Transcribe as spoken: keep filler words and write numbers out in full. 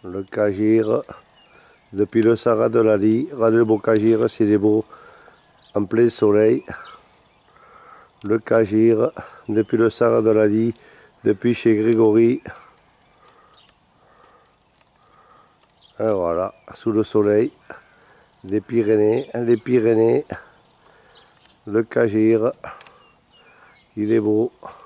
Le Cagira, depuis le Sahara de Lali. Regardez le beau Cagira, c'est des beaux en plein soleil. Le Cagira, depuis le Sahara de Lali, depuis chez Grégory. Et voilà, sous le soleil, des Pyrénées, les Pyrénées, le Cagira, il est beau.